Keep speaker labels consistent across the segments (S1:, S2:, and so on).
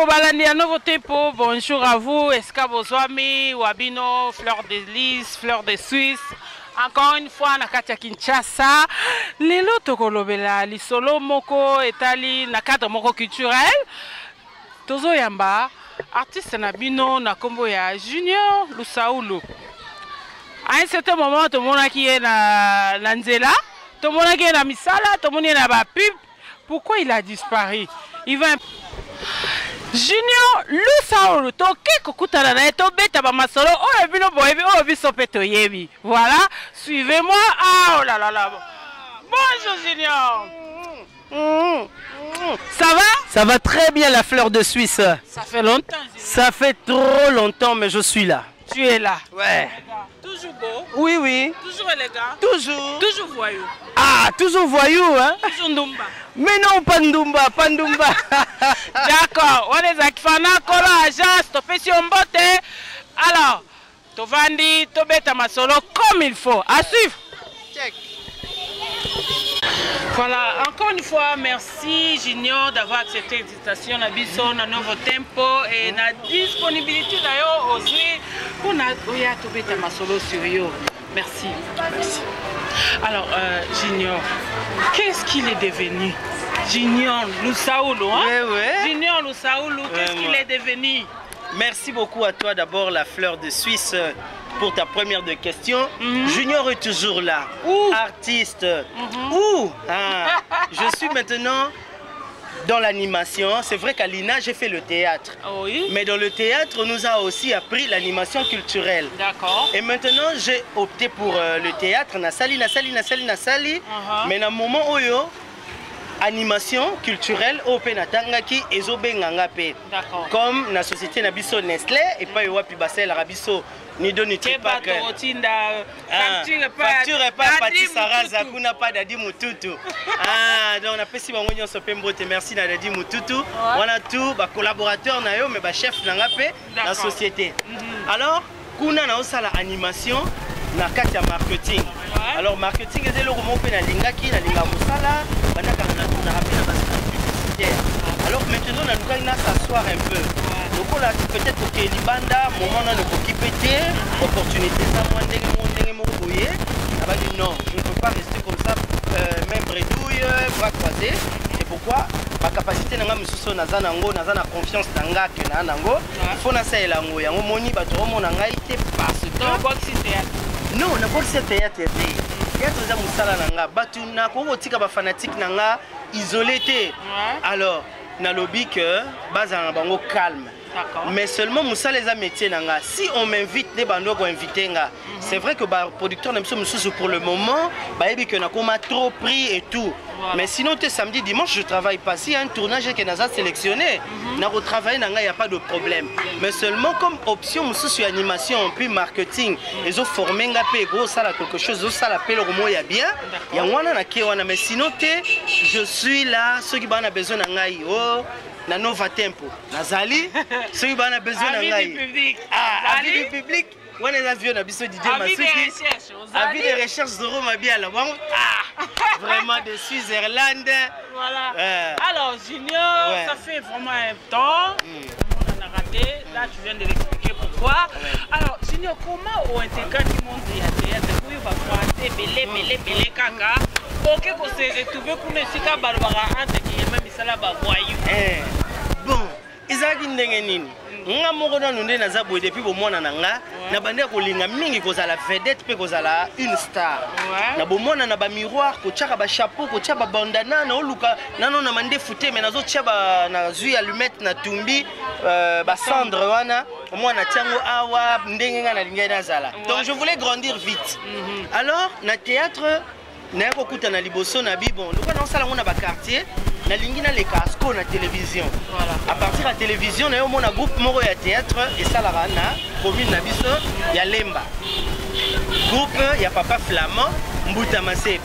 S1: Bandeko balandi à nouveau tempo, bonjour à vous, Escabozwami, Wabino, Fleur de Lys, Fleur de Suisse. Encore une fois, Nakatia Kinshasa, Lelo Tokolobela, Lisolo Moko, Etali, Nakadre Moko culturel. Tozo Yamba, artiste Nabino, Nakombo ya Junior Lusaoulou. À un certain moment, tout le monde qui est dans Nzela, tout le monde qui est dans Misala, tout le monde qui est dans la pub. Pourquoi il a disparu? Il va... Junior Lusaoulou, toke kokutana na eto beta ba masolo o bino boyebi o biso peto yebi. Voilà, suivez-moi. Ah oh là là là. Bonjour Junior. Ça va?
S2: Ça va très bien la fleur de Suisse.
S1: Ça fait longtemps. Junior.
S2: Ça fait trop longtemps mais je suis là.
S1: Tu es là.
S2: Ouais.
S1: Toujours beau.
S2: Oui, oui.
S1: Toujours élégant.
S2: Toujours.
S1: Toujours voyou.
S2: Ah, toujours voyou, hein?
S1: Toujours Ndumba.
S2: Mais non, pas Ndumba, pas Ndumba.
S1: D'accord. On est à Kifana, Kola, Agence, Topesi Ombote. Alors, Tovandi, Tobeta Masolo, comme il faut. À suivre.
S2: Check.
S1: Voilà, encore une fois, merci Junior d'avoir accepté l'invitation à Bisson, à Nouveau Tempo et la disponibilité d'ailleurs aussi pour Tobeta Masolo sur yo. Merci. Merci. Alors, Junior, qu'est-ce qu'il est devenu? Junior Lusaoulou, hein?
S2: Ouais.
S1: Junior Lusaoulou, qu'est-ce qu'il est devenu?
S2: Merci beaucoup à toi d'abord la fleur de Suisse pour ta première de question. Junior est toujours là. Artiste. Je suis maintenant dans l'animation. C'est vrai qu'à l'INA, j'ai fait le théâtre.
S1: Oui.
S2: Mais dans le théâtre, on nous a aussi appris l'animation culturelle.
S1: D'accord.
S2: Et maintenant, j'ai opté pour le théâtre. Nasali. Mais dans le moment où animation culturelle au Penatangaki et Zobengangapé.
S1: D'accord.
S2: Comme la société Nabiso Nestlé et pas Yoapi Bassel Rabiso Nido Nitipak. Facture pas Pati Sarah Zakuna pas Dadi Mututu. Donc on a fait si on a Sopembote. Merci Dadi Mututu. On a tout, collaborateur Nayo, mais chef Nangapé, la société. Alors, Kuna na osala animation. Na kati ya marketing. Alors marketing est le roman pe na lingaki na linga musala bana ka na rapide na base publicitaire. Alors maintenant na luka na s'asseoir un peu. Donc là peut-être que libanda moment na ko kipete opportunité ça moi ndenge mo boye. Aba dit non, je ne peux pas rester comme ça même bredouille bras croisés. C'est pourquoi ma capacité na nga mususo na zanango na zana confiance na nga que na nango. Il faut na saela ngo yango moni ba to mona ngai te parce que non, on a pas ce théâtre. Théâtre, c'est Moussala Nanga. Batuna, quand tika ba fanatique Nanga, isolé. Alors, na lobby que base en bango calme. Mais seulement Moussa les a métiers Nanga. Si on m'invite des bandos pour inviter Nga, c'est vrai que bah producteur n'aime pas pour le moment, bah et que na comme trop pris et tout. Mais sinon samedi dimanche je travaille pas. Si y a un tournage que Naza sélectionné, na retravailler Nanga il y a pas de problème. Mais seulement comme option Moussa sur animation puis marketing, ils ont formé Nga pe gros ça là quelque chose, ça l'appelle au moins il y a bien. Il y a wana na ki wana mais sinon je suis là ceux qui ont besoin Nanga oh na Nova Tempo nazali ceux qui ont besoin de
S1: public
S2: avis du public on est avion na biso Didier Masuki avis de recherche Zoro Mabiala vraiment de Suisse-Irlande.
S1: Voilà. Alors Junior, ça fait vraiment un temps on a raté, là tu viens de l'expliquer pourquoi. Alors Junior, comment on intègre du monde de théâtre pour va frotter belé kaka ok qu'on se retrouver pour ne sika barbara entre qui même misala ba voyou.
S2: Bon, ezaki ndenge nini? Nga moko na nunde na za boye depuis bomona nanga na bande ko linga mingi ko la vedette pe ko la une star. Na bomona na ba miroir ko tchaka ba chapeau ko tchaka ba bandana na oluka nano na mande fouté mais nazo tchaba na zui allumette na tumbi ba cendre wana au moins na tiango awa ndenge nga na linga na zala. Donc je voulais grandir vite. Alors na théâtre na ko kuta na liboso na bi bon lokwa na sala ngona ba quartier na lingi na les casco na télévision. Voilà. À partir de la télévision na yo mona groupe moko ya théâtre et ça la na commune na biso ya Lemba. Groupe ya papa flamand Mbuta Masepe.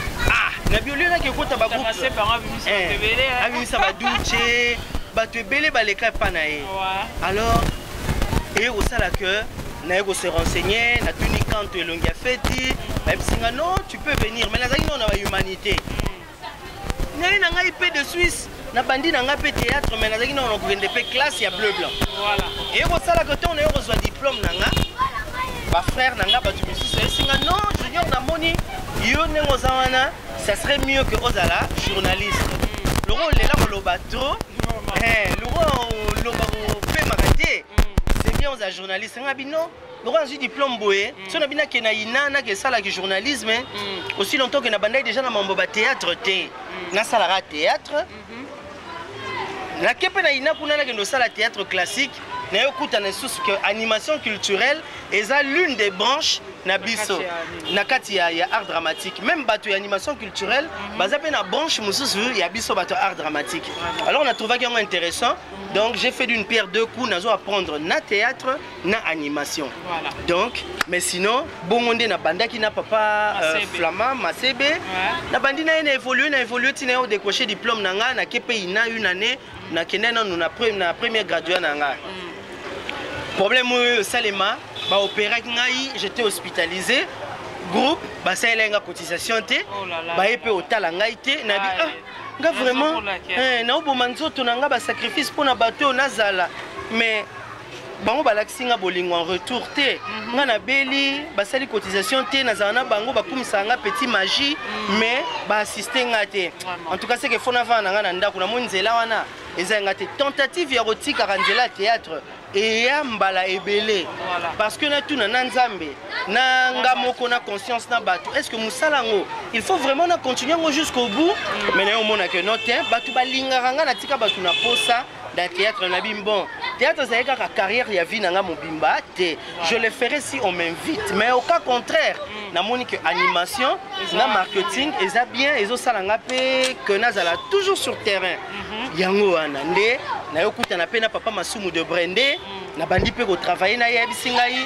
S2: Na biolio na ke kota ba groupe
S1: Masepe ba bimisa tebele.
S2: Abimisa ba duche, ba tebele ba leka pa na ye. Alors et au ça la que na yego se renseigner na tuni quand elongi a feti, ba bisinga non, tu peux venir mais na zaki non na ba humanité. ngai na ngai pe de Suisse na bandi na ngai pe théâtre mais nazaki na okende pe classe ya bleu blanc
S1: voilà
S2: et ko sala que ton euro soit diplôme na nga ba frère na nga ba tu misusu singa non junior na moni yo nengo zawana ça serait mieux que ozala journaliste le rôle est là pour le bateau le rôle fait maraté c'est bien aux journalistes nga bino le rôle j'ai diplôme boé si on a bina kena ina na ke sala que journalisme aussi longtemps que na bandai déjà na mambo ba théâtre té na sala théâtre la kepe na ina kuna na kendo sala théâtre classique na yokuta na sous que animation culturelle est l'une des branches na biso na kati ya art dramatique même bato ya animation culturelle baza pe na branche mususu ya biso bato art dramatique alors on a trouvé que intéressant donc j'ai fait d'une pierre deux coups nazo apprendre na théâtre na animation
S1: voilà
S2: donc mais sinon bongonde na bandaki na papa flamand Masebe na bandi na évolué tina au décrocher diplôme na nga na kepe ina une année na kenena na première graduée na nga problème salema ba opéra ngai j'étais hospitalisé groupe ba salenga cotisation té ba epé otala ngai té na bi nga vraiment na oboma nzoto na nga ba sacrifice pour na bateau nazala mais bango balaksinga bolingo en retour té nga na beli ba sali cotisation té nazala na bango ba kumisa nga petit magie mais ba assister nga té en tout cas c'est que fona vana nga na ndako na monzela wana ezanga té tentative ya rotika kanzela théâtre et mbala ebele parce que na tout na nzambe na ngamoko na conscience na bato est-ce que musalango il faut vraiment na continuer jusqu'au bout mais na omona que non te bato balinganga na tika bato na posa dans théâtre na bimbon théâtre c'est ka carrière ya vie na nga mobimba te je le ferai si on m'invite mais au cas contraire na moni que animation na marketing eza bien ezo salanga pe que nazala toujours sur terrain yango wana nde na yokuta na pena papa Masumu de Brende na bandi pe ko travailler na yebisi ngai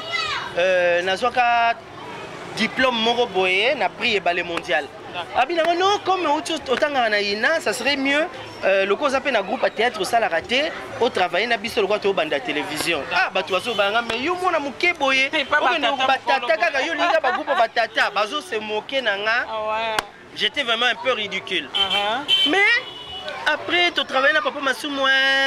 S2: nazwaka diplôme moko boye na prix ebale mondial abina non comme otanga na ina ça serait mieux le cause appelle na groupe à théâtre sala raté au travailler na biso le quoi to banda télévision bato bazo banga mais yo mona muke boye okendo batata kaka yo linga ba groupe batata bazo se moquer na nga j'étais vraiment un peu ridicule mais après tu travailles na papa Masumu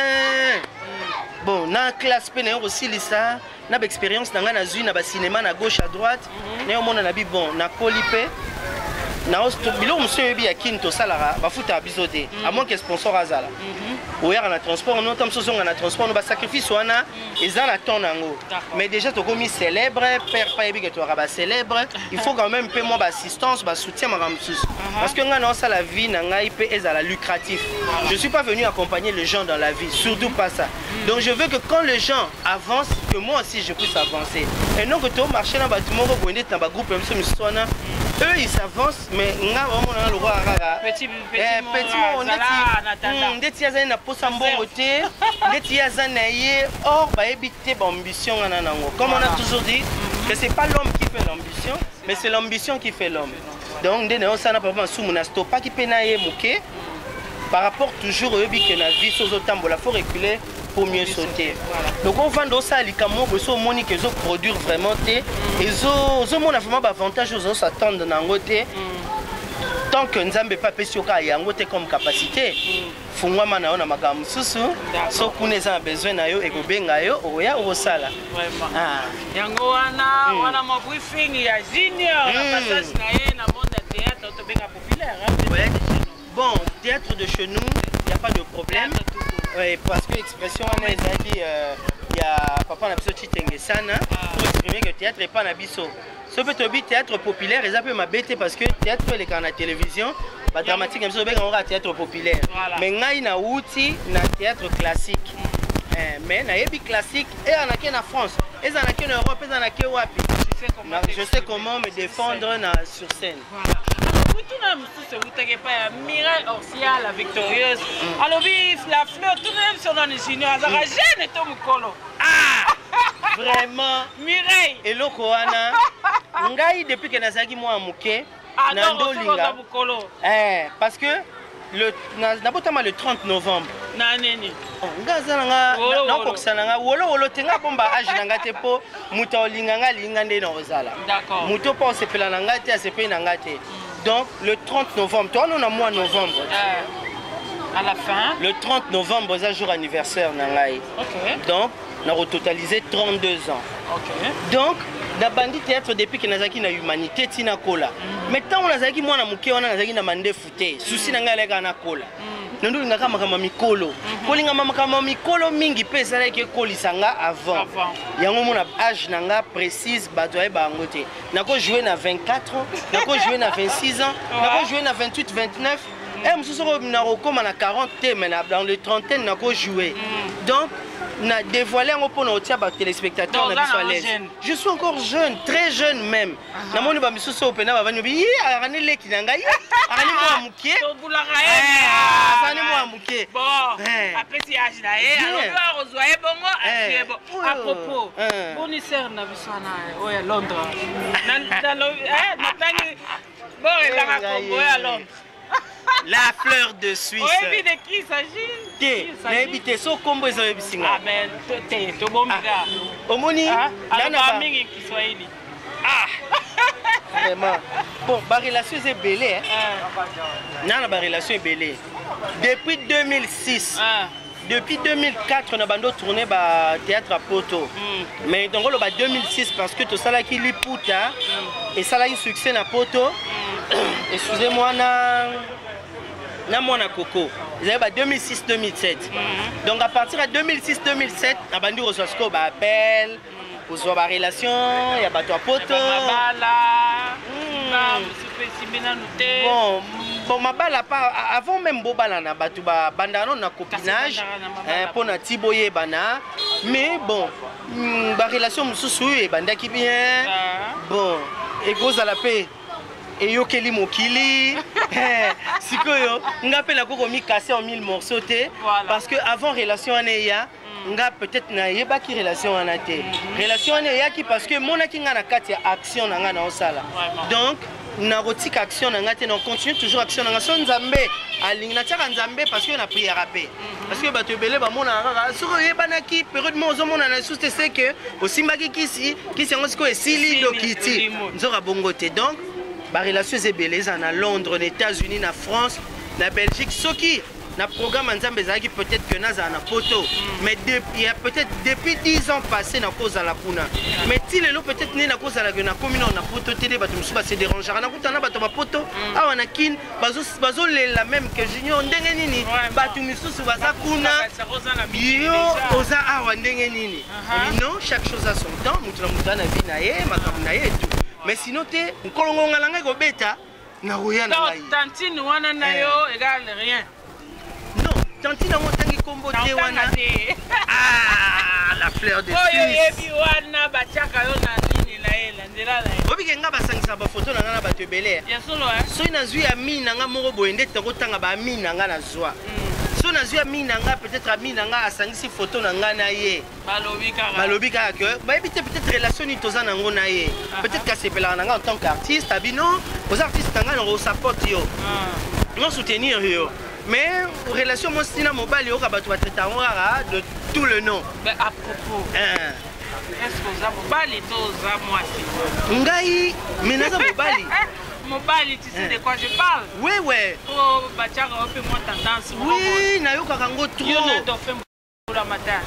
S2: bon na classe pe na aussi lisa na expérience na nga na zui na ba cinéma na gauche à droite na mona na bi bon na kolipe na hosto bilo monsieur bi ya kinto salara ba futa bisoté à moins que sponsor azala oya na transport non tam sozo na transport no ba sacrifice wana eza na ton nango mais déjà to komi célèbre père pa yebi que to ba célèbre il faut quand même peu moi ba assistance ba soutien ma ramsus parce que nga na ça la vie na ngai pe ezala lucratif je suis pas venu accompagner les gens dans la vie surtout pas ça donc je veux que quand les gens avancent que moi aussi je puisse avancer et non que to marcher dans ba tout monde ko ende ba groupe même ce wana eux ils s'avancent mais nga vraiment le roi rara petit ndeti yazana na posa mbongo te ndeti yazana ye or ba ebité ba ambition ngana nango comme on a toujours dit que c'est pas l'homme qui fait l'ambition mais c'est l'ambition qui fait l'homme donc ndene osana papa Masumu na stop pas qui pena ye muke par rapport toujours au bi que la vie sozo tambola faut reculer pour mieux sauter. Donc on vend aussi à l'icamo, on moni que zo produire vraiment té et zo mon a vraiment avantage aux s'attendre dans côté. Tant que nzambe pas pesioka yango té comme capacité. Fungwa mana ona magamu susu. So kuneza besoin na yo e ko benga yo oya osala.
S1: Vraiment. Yango wana mo briefing ya junior la passage na ye na monde de théâtre to benga populaire.
S2: Ouais. Bon, théâtre de chez nous, il n'y a pas de problème. Oui, parce que l'expression on a dit il y a papa na biso Chitenge sana pour exprimer que théâtre n'est pas na biso. Ce peut être théâtre populaire, ils appellent ma bête parce que théâtre est quand la télévision, ba dramatique biso be on théâtre populaire. Mais ngai na outil na théâtre classique. Mais na yebi classique et en a en France, et en a en Europe, et en a wapi. Je sais comment me défendre sur scène.
S1: Voilà. Tout le monde se pas Mireille Orsia, la victorieuse. Alors, la fleur, tout le monde se donne ici. Azara jeune et Tom Kolo.
S2: Vraiment.
S1: Mireille.
S2: Et le Koana. Ngai depuis que Nazaki moi amuke.
S1: Nando linga.
S2: Parce que d'abord le 30 novembre.
S1: Naneni.
S2: Ngazanga na koksananga wolo tenga bomba age nanga te po muta olinganga linga nde na ozala.
S1: D'accord.
S2: Muto pa osepela nanga te asepela nanga te. Donc le 30 novembre, toi on a mois novembre.
S1: À la fin.
S2: Le 30 novembre, c'est un jour anniversaire.
S1: Ok.
S2: Donc, on a totalisé 32 ans.
S1: Ok.
S2: Donc, dans Bandi Théâtre, depuis que nous avons la humanité, Tina Kola. Maintenant, on a dit moi, on a mandé fouté. Souci n'a pas na Kola. Nous avons dit mikolo. Kolinga mama mikolo mingi pesa là que kolisanga avant. Il y a un moment âge nanga précise badoye bangote. Nako jouer na 24 ans, nako jouer na 26 ans, nako jouer na 28, 29. Et monsieur nako comme na 40 mais dans les trentaines nako jouer. Donc na dévoilé un peu nos téléspectateurs na biso. Je suis encore jeune, très jeune même. Na moni ba miso so pena ba vanyo bi arane leki nanga yi arane mo amukie.
S1: To bulaka
S2: arane mo amukie.
S1: Bon, après si âge là alors rezoyer bongo bon. À propos, bonisseur na biso na oya Londres. Na tangi bon et la Congo à Londres.
S2: La fleur de Suisse.
S1: Oui, mais de qui il s'agit?
S2: N'habitez so combo ils ont ébisinga.
S1: Ah ben, to bombiga.
S2: Omoni,
S1: la mingi Kiswahili.
S2: Ah. Vraiment. Bon, ma relation est belle hein. Ma relation est belle. Depuis 2006. Depuis 2004, on a bandé tourné au théâtre à Poto. Mais donc, on a 2006 parce que tout ça là qui est puta et ça là il succès à Poto. Excusez-moi, na mon Coco. Ils avaient 2006-2007. Donc à partir de 2006-2007, on a bandé reçoit ce qu'on appelle, reçoit ma relation, il y a bateau à Poto. Bon, ma balle pas avant même Bobala na batu ba bandano na copinage pour na tiboye bana mais bon ba relation mususu e bandaki bien bon et gros à la paix et yo keli mokili sikoyo ngapela koko mi casser en 1000 morceaux parce que avant relation aneya nga peut-être na yeba ki relation anate relation aneya ki parce que mona ki nga na kati action na nga na osala donc na rotique action na ngate on continue toujours action na ngaso nzambe alinga tiaka nzambe parce que on a prié rapé parce que bato belé ba mona kaka soko yebana ki période mo zo mona na souste c'est que osimbaki kisi yango siko esili dokiti nzoka bongote donc ba relation est belé na Londres, aux États-Unis, na France, na Belgique soki na programme nzambe zaki peut-être que naza na poto mais depuis peut-être depuis 10 ans passés na cause à la puna mais ti lelo peut-être né na cause à la na commune na poto télé bato musuba se dérangera na kutana bato ba poto awa na kin bazo la même que junior ndenge nini bato mususu baza kuna yo oza awa ndenge nini non chaque chose a son temps mutu na mutu na vie na ye makambo na ye tout mais sinon te nkolongo ngalanga ko beta na roya na ngai
S1: tantine wana na yo égal rien.
S2: Tantine on tangi combo te wana. Ah, la fleur de Suisse.
S1: Oyo yebi wana bachaka yo na nini na ela ndela la.
S2: Obi kenga basangisa ba photo na ngana bato belé.
S1: Ya solo hein.
S2: So ina zui ya mi na nga moko boende tango tanga ba mi na nga na zwa. So na zui ya mi na nga peut-être ami na nga asangisi photo na nga na ye. Balobi kaka que ba ebite peut-être relation ni toza na ngo na ye. Peut-être ka sepela na nga en tant qu'artiste abino aux artistes nga na support yo. On soutenir yo. Mais relation moi sina mobile oka bato batreta ngara de tout le nom.
S1: Mais à propos. Est-ce que ça mobile toza moi si.
S2: Ngai menaza mobile.
S1: Mobile tu sais de quoi je parle?
S2: Oui ouais.
S1: Oh bachaka un peu moins tendance.
S2: Oui, na yoka kango trop.
S1: Yo ne do fait la matin.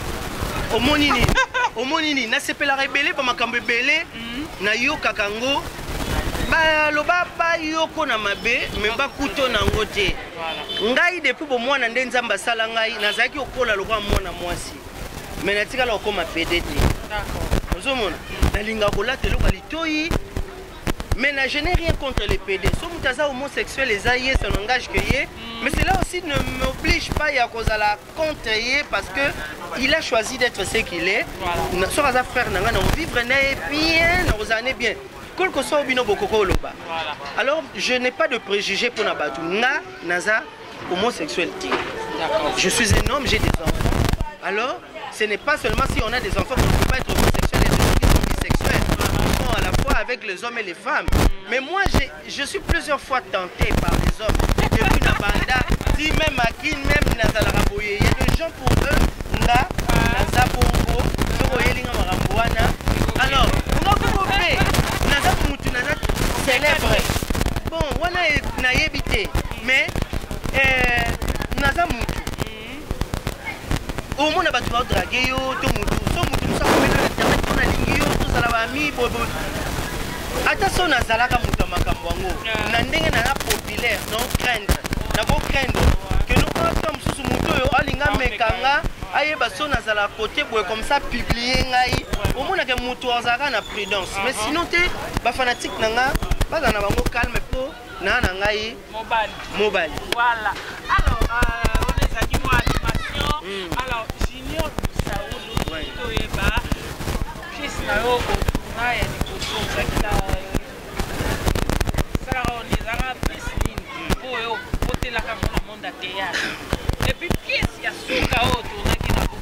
S2: Omonini na sepela rebelle ba makambo belé na yoka kango. Ba loba ba yoko na mabe me ba kuto na ngote. Ngai depuis bo mwana nde nzamba sala ngai nazaki okola lokwa mwana mwasi. Mais natika la okoma PDT. D'accord. Ozomona nalinga kolate loka litoi. Mais je n'ai rien contre les PD. Si vous êtes homosexuel, les aïeux, ça n'engage que yé. Mais cela aussi ne m'oblige pas à cause de la contre yé parce que il a choisi d'être ce qu'il est. Sur un frère, on vivre bien, on est bien. Alors, je n'ai pas de préjugés pour Nabatou. Naza, homosexuel. Je suis un homme, j'ai des enfants. Alors, ce n'est pas seulement si on a des enfants qu'on ne peut pas être homosexuel, les gens qui sont bisexuels. À la fois avec les hommes et les femmes. Mais moi, je suis plusieurs fois tenté par les hommes. Depuis Nabanda, si même à qui, même Nazala Raboye, il y a des gens pour eux, Nga, Naza Bongo, Soroyelinga Maramboana. Alors, on va vous couper. Naza Moutou Naza célèbre. Bon, on a naïbité. Mais, naza mutu omona bato badrage yo to mutu so mutu mosa komelo na internet mpo nalingi yo tozala bami bobo ata so nazalaka mutu ya makambo yango na ndenge naza populaire non craindre nakocraindre ke noata mosusu mutu oyo alinga mekanga ayeba so nazala kote boye comme ça publier ngai omonake mutu azalaka na prudence mais sinon te bafanatique na nga baza na bango calme mpo na ngai mobile.
S1: Voilà. Alors, on est à Dimo Animation. Alors, Junior Saoulou, Toyeba, pièce na yo na ya dikoso zakila. Ça on les a piscine pour yo côté la comme le monde à théâtre. Et puis pièce ya suka o tournaki na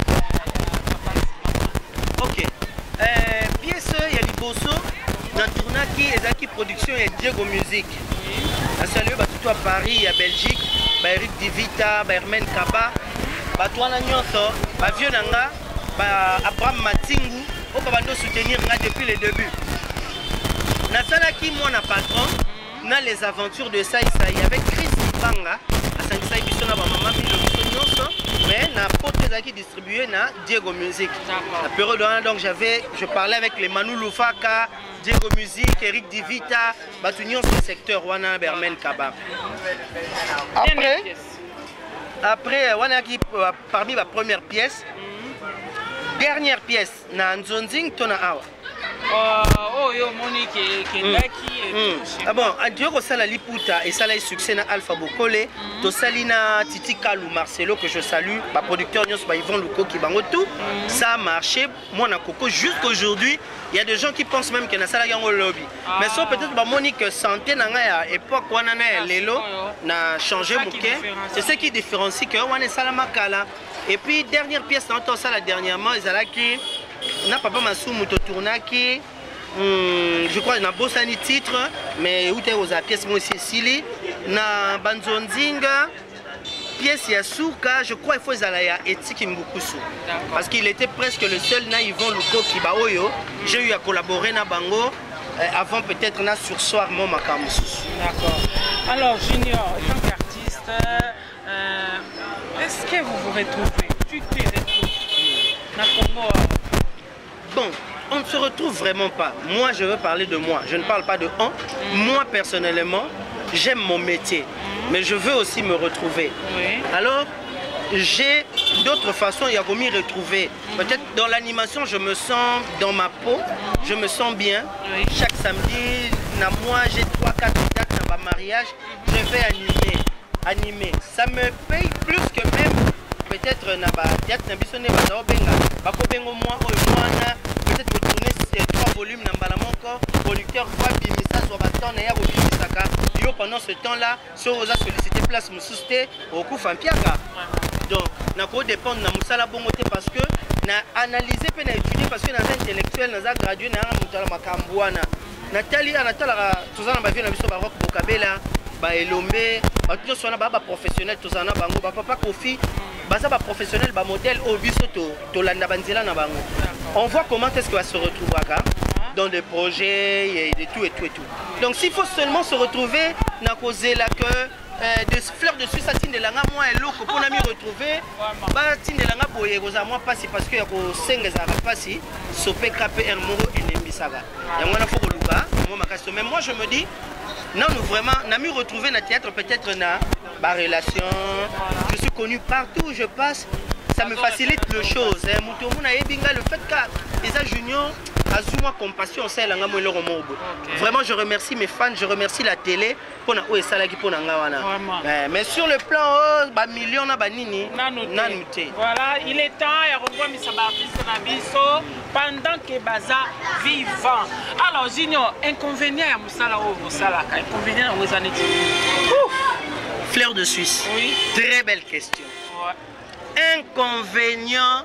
S1: papa.
S2: OK. Pièce ya liboso na tournaki ezaki production ya Diego Music. À saluer tout à Paris, à Belgique, Eric Divita, Hermen Kaba, Batouana Nyonso, Vieux Nanga, Abraham Matingu, on va soutenir depuis le début. Nasalaki, moi, na patron, na les aventures de Saï avec Chris Ibanga, à Saï Bissona, maman, mais na pote qui distribué na Diego Music. La période donc je parlais avec les Manu Lufaka, Diego Music, Eric Divita, Batunion sur le secteur Wana Bermen Kaba. Après Wana qui parmi ma première pièce, dernière pièce na Nzonzing Tona Awa.
S1: Oh yo Monique Kendaki
S2: ah bon, Diego Sala Liputa et Sala succès na Alpha Bokole, to Salina Titi Kalou Marcelo que je salue, ma producteur Nyos ba Yvon Luko qui bango tout, ça a marché moi na Coco jusqu'aujourd'hui, il y a des gens qui pensent même que na Sala yango lobby. Mais ça peut-être ba Monique santé na nga époque wana na lelo na changé mouké, c'est ce qui différencie que wana Sala Makala. Et puis dernière pièce na to Sala dernièrement, Ezalaki na papa Masumu to tournaki je crois na bosani titre mais où t'es aux pièces moi aussi Sili na Banzonzinga pièce ya Souka je crois il faut zalaya Etiki Mbukusu parce qu'il était presque le seul na Yvon Luko qui ba oyo j'ai eu à collaborer na bango avant peut-être na sursoir mon makamusu.
S1: D'accord. Alors Junior en tant qu'artiste est-ce que vous vous retrouvez tu te retrouves na Congo?
S2: Bon, on ne se retrouve vraiment pas. Moi, je veux parler de moi. Je ne parle pas de on. Moi, personnellement, j'aime mon métier. Mais je veux aussi me retrouver. Alors, j'ai d'autres façons à m'y retrouver. Peut-être dans l'animation, je me sens dans ma peau. Je me sens bien. Chaque samedi, moi, j'ai 3-4 dates dans ma mariage. Je vais animer. Ça me paye plus que même. Peut-être peut-être vous tournez 3 volumes dans Balamonko, producteur voit Bimisa sur Baton et Bimisaka. Pendant ce temps-là, si on a sollicité place Moussousté, au coup Fampiaka. Donc, on dépend de Moussala Bongote parce que na analysé, puis na étudié parce que na intellectuel, na gradué, na Moutala Makambouana. Nathalie, Anatala, tout ça, on va venir à Baroque Bokabela, Elombe, tout ça, on professionnel, tout ça, on va papa Kofi. Baza professionnel, modèle au biso to landa banzela na bango. On voit comment est-ce qu'il va se retrouver dans des projets et tout. Donc s'il faut seulement se retrouver na causer la que des fleurs de Suisse à Tindelanga moi et l'autre pour m'y retrouver. Ba Tindelanga boye goza moi pas parce que yako sengeza rapasi sopé KPR moro et nembisaga. Ya mwana faut luka moi makasto mais moi je me dis non nous vraiment n'a mis retrouver na théâtre peut-être na ma relation. Je suis connu partout où je passe, ça me facilite les choses. Le fait que les juniors ont compassion, vraiment je remercie mes fans, je remercie la télé pour mais sur le plan millions
S1: voilà, il est temps et revoir mes artistes pendant que Baza vivant. Alors Junior, inconvénient à Moussala ou Moussala, inconvénient aux années.
S2: Fleur de Suisse.
S1: Oui.
S2: Très belle question. Inconvénient,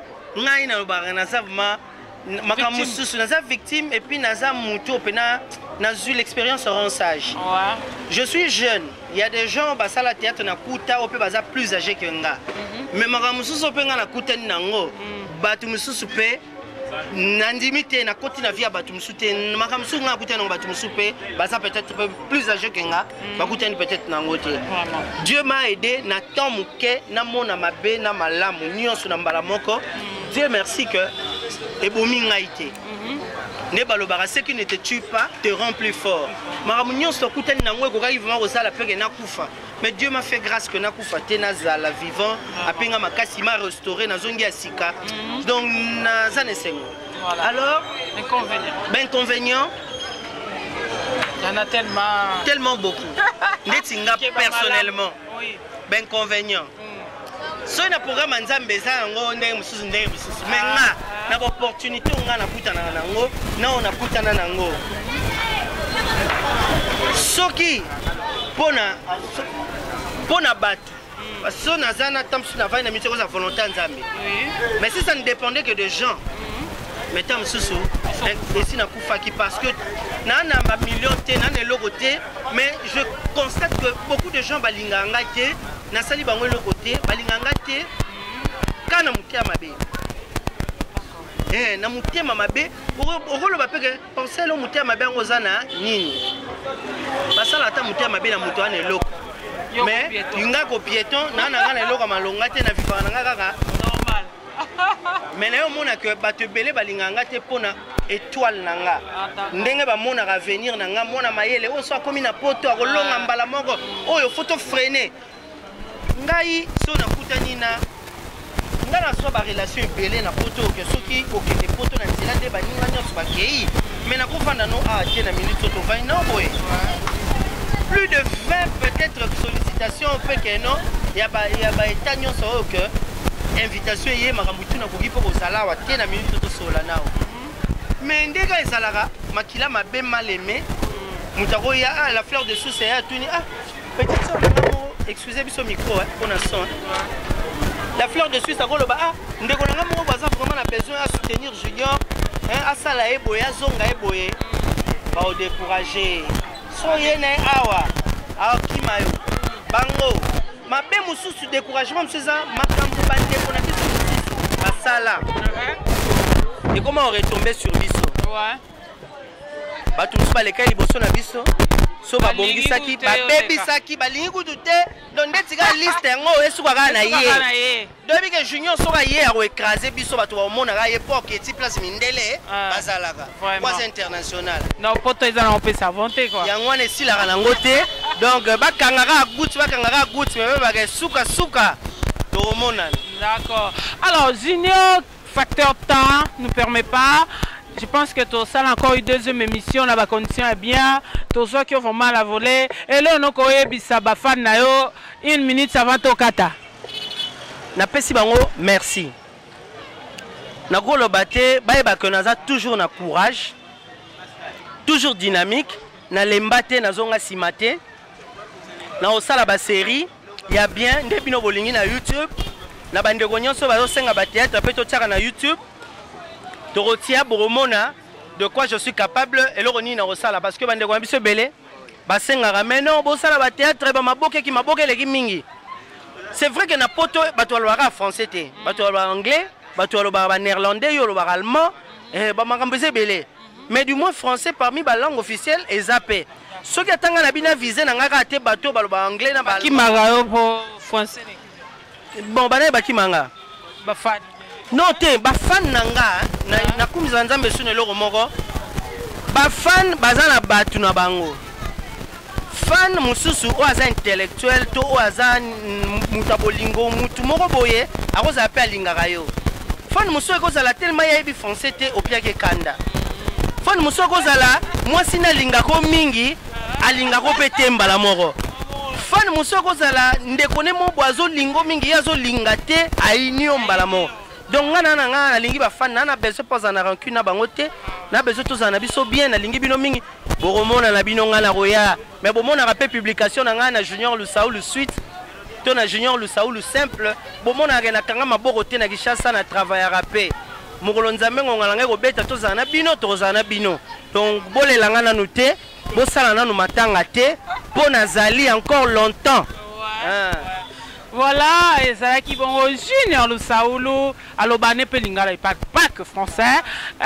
S2: victime et puis l'expérience en sage. Je suis jeune. Il y a des gens qui la théâtre na kuta ou plus âgés que nga. Mais makamususu pe nga na kuta nango. Batu mususu pe Nandimité na koti na via batumsute makamsu nga kuta na batumsupe baza peut-être plus âgé que nga bakuta ni peut-être na ngote. Dieu m'a aidé na temps muke na mona mabe na malamu nyonso na mbala moko. Dieu merci que ebomi ngaité. Ne balobara ce qui ne te tue pas te rend plus fort. Maramunyon so kutani na ngwe ko ka vivement ko sala peke na kufa. Mais Dieu m'a fait grâce que na kufa te na zala vivant apenga makasi ma restauré na zongi asika. Donc na zane sengo. Alors inconvénient.
S1: Il y en a
S2: tellement beaucoup. Netinga personnellement. Oui. Inconvénient. So na programme nzambe za ngo ndenge mususu mais nga na opportunité nga na kutana nango na on akutana nango soki pona batu parce que nazana tamsu na vai na miteko za volonté nzambe mais si ça ne dépendait que de gens mais tam mususu ici na kufaki parce que na ma million te na logoté mais je constate que beaucoup de gens balinganga te na sali bango le côté balinganga te kana mutia mabe na mutia mabe okolo ba peke penser lo mutia mabe ngozana nini basala ta mutia mabe na muto ane loko mais inga ko piéton na ngana loko malonga te na vivana ngaka normal mais na yo mona que bato belé balinganga te pona étoile nanga ndenge ba mona ka venir nanga mona mayele o so komi na poto akolonga mbala moko oyo photo freiner ngai so na kutani na ngana so ba relation belé na poto que soki okende poto na nzela te baninga nyonso bakei mais na kofanda no a tie na minute to 20 non boy plus de 20 peut-être sollicitations peut que non ya ba état nyonso que invitation yé makambutu na koki po kozala wa tie na minute to sola nao mais ndega ezalaka makila mabe mal aimé mutako ya la fleur de souce ya tuni petite sœur excusez biso micro pour un son la fleur de Suisse à Goloba ndeko nanga mo baza vraiment a besoin à soutenir Junior à sala eboye azonga eboye ba o décourager so yene awa akimayo bango mabe mususu découragement mseza makambo bande kona biso basala et comment on retomber sur biso ouais batu musuba lekai liboso na biso so ba bongisaki ba bebisaki balingi kudute donc ndetika liste ngo esukaka na ye depuis que Junior so ba ye a écraser biso batu ba mona ka époque eti place mindele bazalaka quoi international
S1: non poto ezana on peut s'avanter quoi
S2: yango ne silaka na ngote donc bakangaka goutte mais ba ke suka to mona
S1: d'accord alors Junior facteur temps nous permet pas. Je pense que tout ça encore une deuxième émission, la condition est bien. Tout ça qui ont vraiment la volée. Et là, on a fan na yo 1 minute avant to kata.
S2: Na pesi bango merci. Na go lo baté, ba que naza toujours na courage. Toujours dynamique, na lembate na zonga simate. Na osala ba série, ya bien ndebino bolingi na YouTube. Na bande gonyoso ba zo senga ba théâtre pe to tsaka na YouTube. Dorothea Boromona de quoi je suis capable et le roni na osala parce que bande ko biso belé basenga rameno bo sala ba théâtre ba maboke ki maboke leki mingi. C'est vrai que na poto bato alwara français té bato alwara anglais bato alwara néerlandais yo alwara allemand et ba makambo belé mais du moins français parmi ba langue officielle et zappé ce qui atanga na bina visé na ngaka té bato balwa anglais na ba
S1: ki magayo po français
S2: bon bana ba ki manga
S1: ba fan
S2: non te ba fan nanga na kumisa nzambe sune loko moko ba fan bazana batu na bango fan mususu o aza intellectuel to o aza mutabolingo mutu moko boye akoza ape alingaka yo fan mususu ekozala tellement yebi français te opiake kanda fan mususu ekozala mwasi na lingako mingi alingako pe tembala moko fan mususu ekozala ndekone mo boazo lingo mingi yazo linga te ainio mbala moko. Donc na lingi ba fan na besoin pas en rancune na bangote na besoin tous en biso bien na lingi bino mingi boromona na bino ngana roya mais bomona rappel publication na ngana Junior Lusaulu suite to na Junior Lusaulu simple bomona na kanga maborote na Kishasa na travail à rapé mokolo nzambe ngongala ngai ko beta to zana bino to zana bino donc bolela ngana nuté bo sala na no matanga te po na zali encore longtemps
S1: Voilà, et ça qui bon Junior le Saoulou, alobane pelingala il parle pas que français.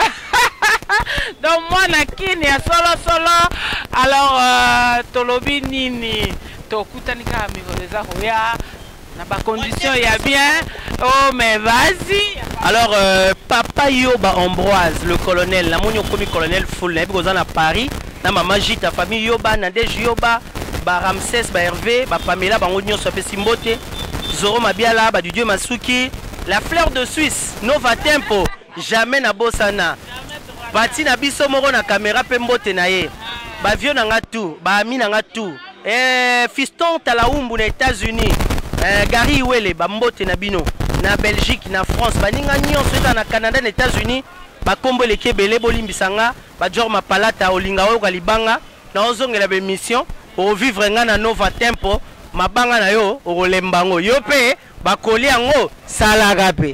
S1: Donc moi nakini ya solo alors tolobi nini to kutanika amigoleza hoya na ba condition ya bien. Oh mais vas-y.
S2: Alors papa Yoba Ambroise le colonel, la monio comme colonel full na bikozana na Paris, na maman Jita famille Yoba na Deji Yoba, ba Ramsès, ba Hervé, ba Pamela bango nyonso pe simbote. Zoro Mabiala, ba du Dieu Masuki, la fleur de Suisse, Nova Tempo, jamais na Bosana. Bati na biso moko na caméra pe mbote na ye. Ba vieux na nga tout, ba ami na nga tout. Fiston Talaumbu na États-Unis. Gary Wele ba mbote na bino na Belgique na France baninga nyonso eta na Canada na États-Unis ba kombo le kebele bolimbisanga ba Jor Mapalata olinga oyo kalibanga na ozongela be mission o vivre nga na Nova Tempo mabanga na yo o lembango yo pe ba koli yango salaka pe.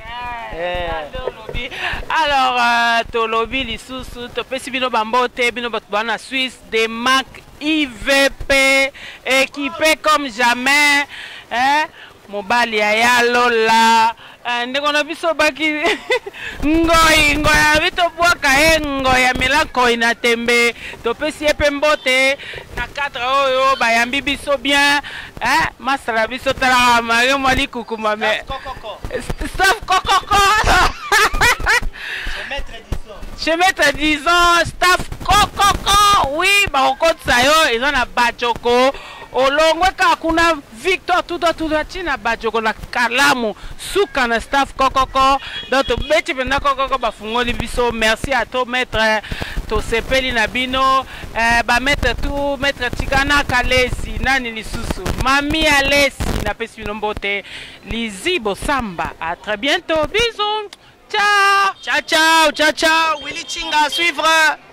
S1: Alors tolobi lisusu to pesi bino bambote bino bana Suisse des marques IVP équipé comme jamais. Mobali ya lola ndikono biso baki ngoi bito bwaka ngoya milako ina tembe to pesi epe mbote na 4 oyo bayambi biso bien masala biso tala mario mali kukuma me staff kokoko chez maître disons staff kokoko oui ba okotsa yo ezana bachoko olongwe ka kuna Victor tout china bajoko na kalamu suka na staff kokoko donc beti penda kokoko bafungoli biso merci à toi maître to sepeli na bino ba maître tout maître tikana kalesi nani lisusu mami alesi na pesi bino mbote lizibo samba à très bientôt bisous ciao
S2: ciao Willy Chinga à suivre.